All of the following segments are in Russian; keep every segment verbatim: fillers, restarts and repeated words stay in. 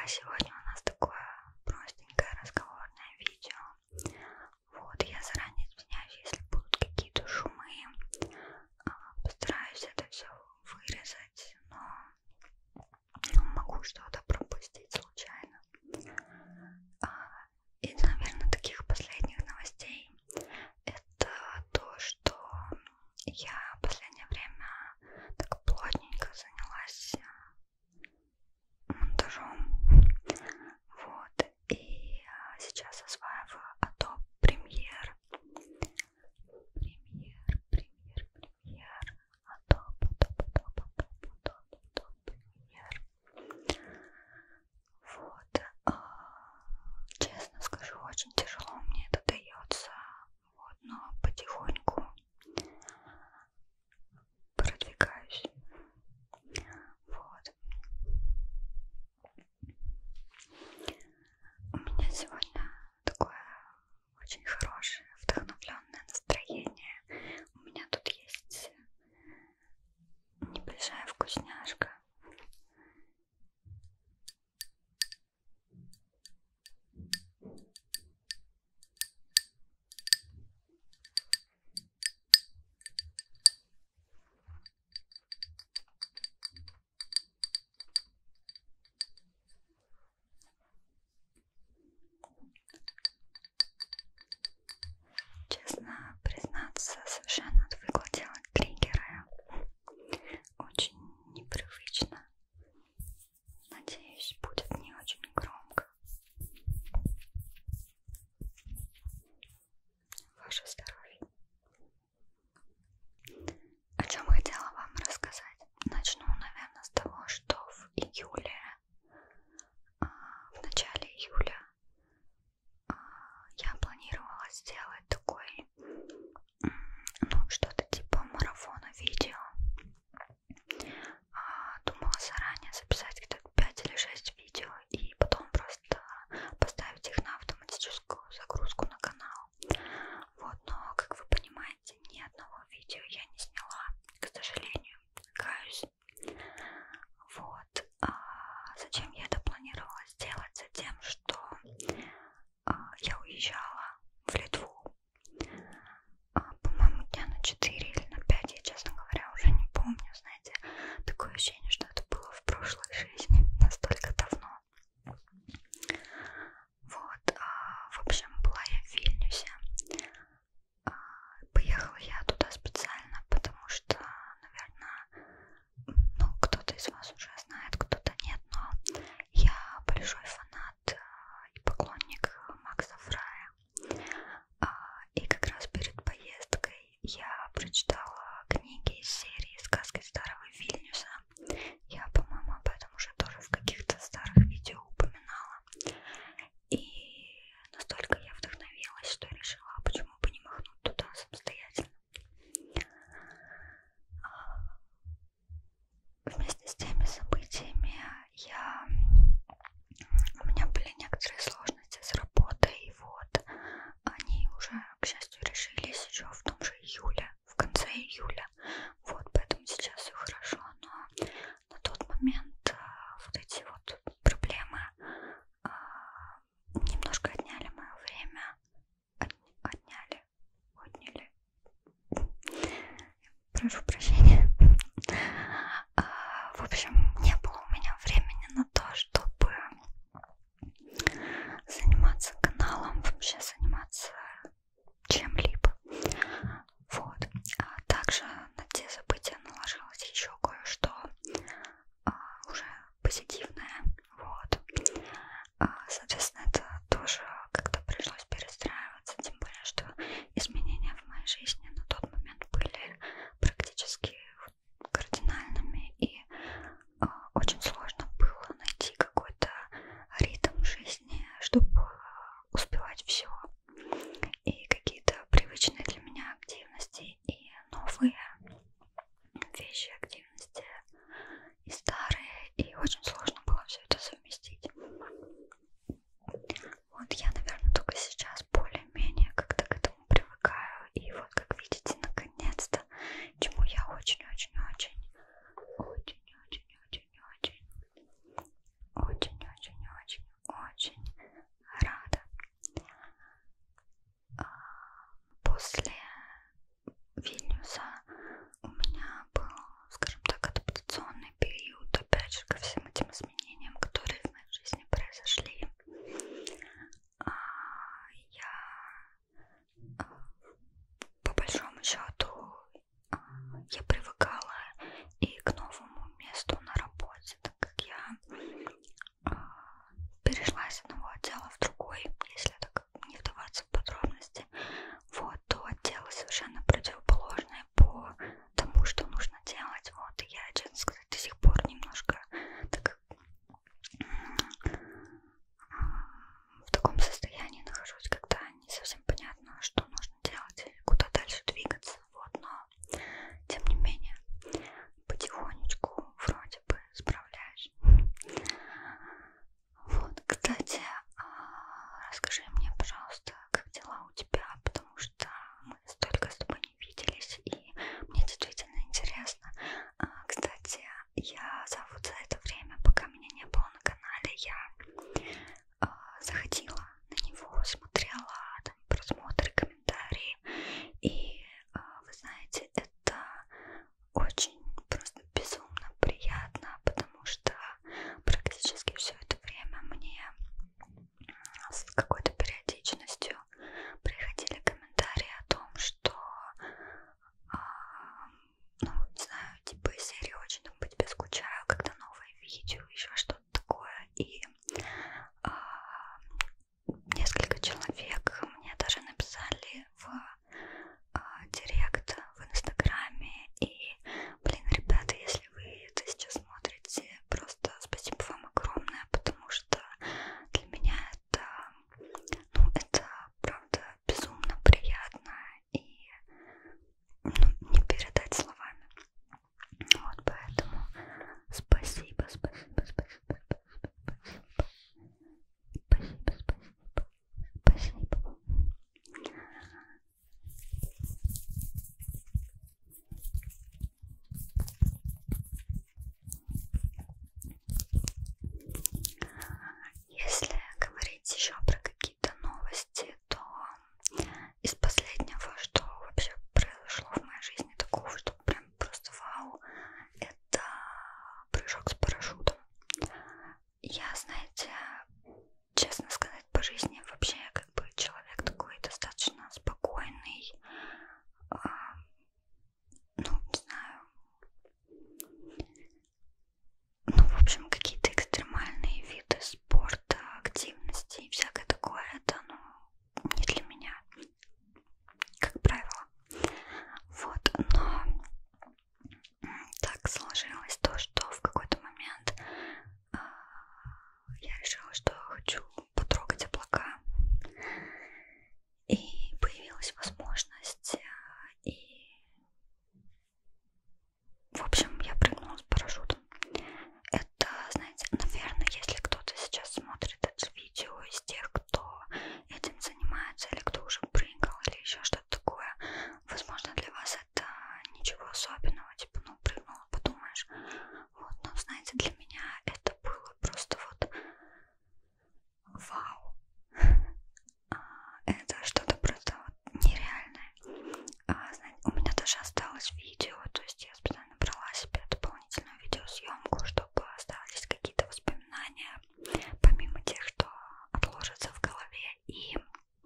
сегодня у нас такое простенькое разговорное видео. Вот, я заранее извиняюсь, если будут какие-то шумы. Постараюсь это все вырезать, но могу что-то пропустить случайно. Из, наверное, таких последних новостей это то, что я в последнее время так плотненько занялась монтажом. Вот, и сейчас осваиваю Adobe Premiere. Premiere, Premiere, Premiere, Adobe, Adobe, Adobe, Adobe, Adobe, Premiere. Вот, честно скажу, очень тяжело мне это дается, вот, но потихоньку продвигаюсь. Вот. У меня сегодня такое очень хорошее, вдохновленное настроение. У меня тут есть небольшая вкусняшка. Честно признаться, совершенно отвыкла делать триггеры. Очень непривычно. Надеюсь, будет не очень громко. Ваше здоровье. О чем хотела вам рассказать? Начну, наверное, с того, что в июле, в начале июля, я планировала сделать такой, ну, что-то типа марафона видео. Думала заранее записать где-то пять или шесть видео и потом просто поставить их на автоматическую загрузку на канал. Вот, но, как вы понимаете, ни одного видео я не сняла, к сожалению, каюсь. Вот, а зачем я это планировала сделать? Затем, что а, я уезжала в Литву, а, по-моему, дня на четыре или на пять, я, честно говоря, уже не помню, знаете, такое ощущение, что это было в прошлой жизни, настолько давно. Вот, а, в общем, была я в Вильнюсе. А, поехала я туда специально, потому что, наверное, ну, кто-то из вас уже знает, кто-то нет, но я большой фанат и поклонник Макса Фрая. А, и как раз перед поездкой я прочитала книги из серии «Сказки старого Вильнюса». Я, по-моему, об этом уже тоже в каких-то старых видео упоминала. И настолько я вдохновилась, что решила, почему бы не махнуть туда самостоятельно. Вместе с теми событиями я... у меня были некоторые сложности с работой, вот, они уже, к счастью, решились еще в том же июле, в конце июля, вот, поэтому сейчас все хорошо, но на тот момент а, вот эти вот проблемы а, немножко отняли мое время, От, отняли, отняли, прошу прощения. А, в общем, не было у меня времени на то, чтобы заниматься каналом, вообще заниматься чем-либо. Вот. А также на те события наложилось еще кое-что а, уже позитивное. Вот. А, соответственно, это тоже как-то пришлось перестраиваться, тем более, что изменения в моей жизни на тот момент были практически кардинальными, и а, очень сложно было найти какой-то ритм жизни, чтобы успевать все, и какие-то привычные для меня активности, и новые вещи, активности, и старые, и очень сложно видео, еще что-то такое. И а, несколько человек мне даже написали в а, директ в инстаграме. И, блин, ребята, если вы это сейчас смотрите, просто спасибо вам огромное, потому что для меня это, ну, это правда безумно приятно и, ну, не передать словами. Вот поэтому спасибо, спасибо, спасибо, спасибо, спасибо, спасибо, спасибо. Если говорить еще про какие-то новости, то из последнего, что вообще произошло в моей жизни такого, что прям просто вау, это прыжок с парашютом. Я, знаете, честно сказать, по жизни вообще как бы человек такой достаточно спокойный, а, ну, не знаю, ну, в общем, какие-то экстремальные виды спорта, активности и всякое такое, это, ну, не для меня, как правило. Вот, но так сложилось то, что в какой-то момент а, я решила, что хочу потрогать облака. И появилась возможность, и, в общем, я прыгнула с парашютом. Это, знаете, наверное, если кто-то сейчас смотрит это видео из тех, кто этим занимается, или кто уже прыгал, или еще что-то такое, возможно, для вас это ничего особенного, типа, ну, прыгнула, подумаешь. Вот, но, знаете, для меня это было просто вот вау. Это что-то просто вот нереальное. А, знаете, у меня даже осталось видео, то есть я специально брала себе дополнительную видеосъемку, чтобы остались какие-то воспоминания, помимо тех, что отложатся в голове. И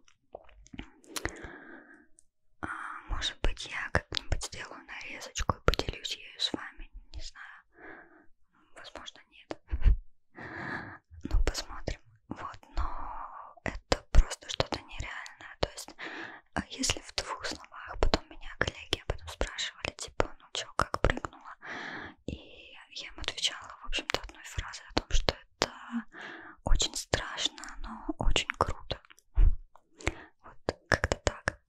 а, может быть, я как-нибудь сделаю нарезочку и поделюсь ею с вами, не знаю, возможно, нет. Ну, посмотрим. Вот, но это просто что-то нереальное. То есть, если в двух словах, потом меня коллеги об этом спрашивали, типа, ну чё, как прыгнула? И я им отвечала, в общем-то, одной фразой о том, что это очень страшно, но очень круто. Вот, как-то так.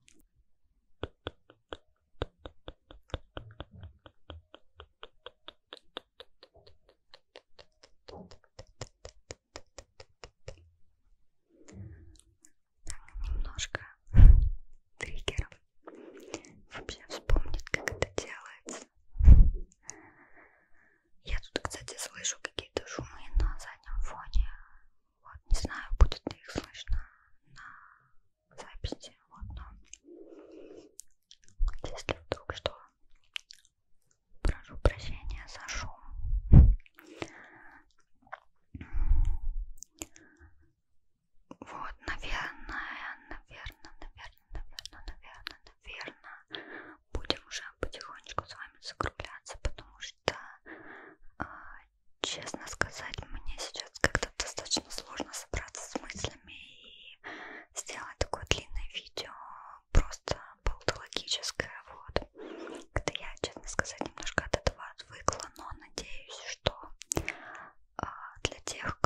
Немножко триггеров. Вообще вспомнить, как это делается. Я тут, кстати, слышу какие-то шумы на заднем фоне. Вот, не знаю, будет ли их слышно на записи. Вот, но если вдруг что, прошу прощения за шум. Вот, наверное, наверное, наверное, наверное, наверное, наверное, будем уже потихонечку с вами закругляться, потому что, э, честно сказать, мне сейчас как-то достаточно сложно собраться с мыслями и сделать такое длинное видео, просто болтологическое, вот. Это я, честно сказать, немножко от этого отвыкла, но надеюсь, что э, для тех,